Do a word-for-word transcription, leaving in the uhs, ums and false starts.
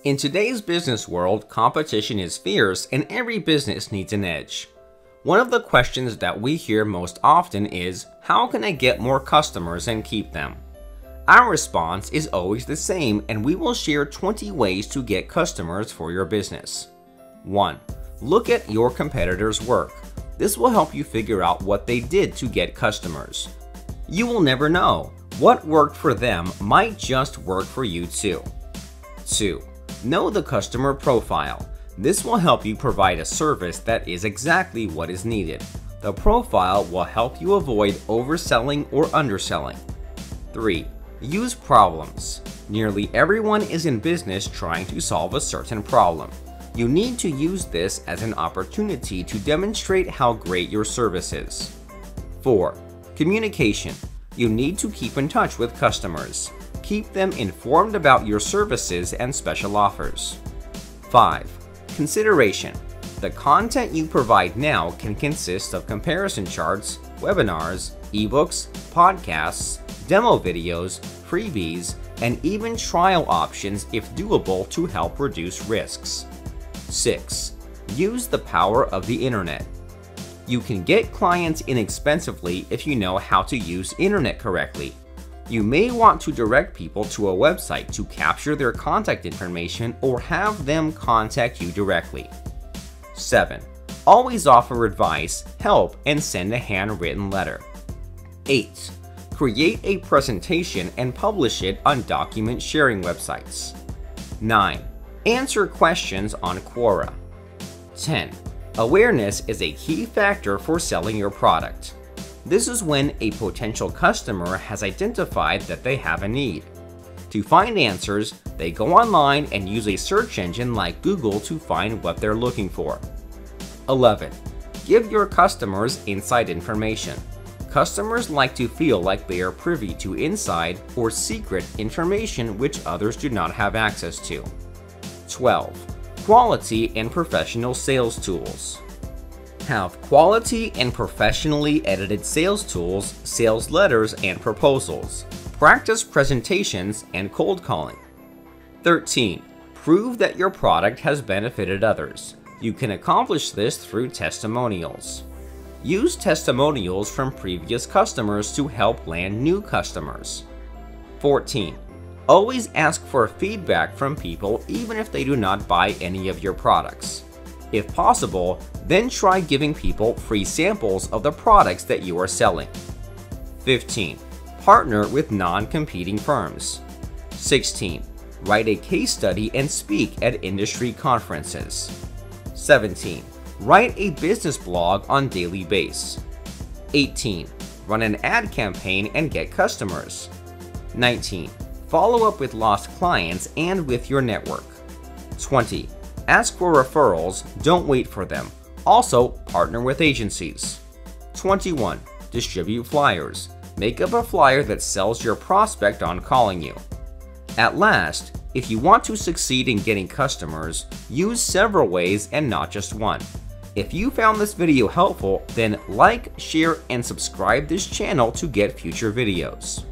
In today's business world, competition is fierce and every business needs an edge. One of the questions that we hear most often is, how can I get more customers and keep them? Our response is always the same, and we will share twenty ways to get customers for your business. one. Look at your competitors' work. This will help you figure out what they did to get customers. You will never know. What worked for them might just work for you too. two. Know the customer profile. This will help you provide a service that is exactly what is needed. The profile will help you avoid overselling or underselling. three. Use problems. Nearly everyone is in business trying to solve a certain problem. You need to use this as an opportunity to demonstrate how great your service is. four. Communication. You need to keep in touch with customers. Keep them informed about your services and special offers. five. Consideration. The content you provide now can consist of comparison charts, webinars, ebooks, podcasts, demo videos, freebies, and even trial options if doable to help reduce risks. six. Use the power of the internet. You can get clients inexpensively if you know how to use internet correctly. You may want to direct people to a website to capture their contact information or have them contact you directly. seven. Always offer advice, help, and send a handwritten letter. eight. Create a presentation and publish it on document sharing websites. nine. Answer questions on Quora. ten. Awareness is a key factor for selling your product. This is when a potential customer has identified that they have a need. To find answers, they go online and use a search engine like Google to find what they're looking for. eleven. Give your customers inside information. Customers like to feel like they are privy to inside or secret information which others do not have access to. twelve. Quality and professional sales tools. Have quality and professionally edited sales tools, sales letters, and proposals. Practice presentations and cold calling. thirteen. Prove that your product has benefited others. You can accomplish this through testimonials. Use testimonials from previous customers to help land new customers. fourteen. Always ask for feedback from people even if they do not buy any of your products. If possible, then try giving people free samples of the products that you are selling. fifteen. Partner with non-competing firms. sixteen. Write a case study and speak at industry conferences. seventeen. Write a business blog on daily basis. eighteen. Run an ad campaign and get customers. nineteen. Follow up with lost clients and with your network. twenty. Ask for referrals, don't wait for them. Also, partner with agencies. twenty-one. Distribute flyers. Make up a flyer that sells your prospect on calling you. At last, if you want to succeed in getting customers, use several ways and not just one. If you found this video helpful, then like, share, and subscribe this channel to get future videos.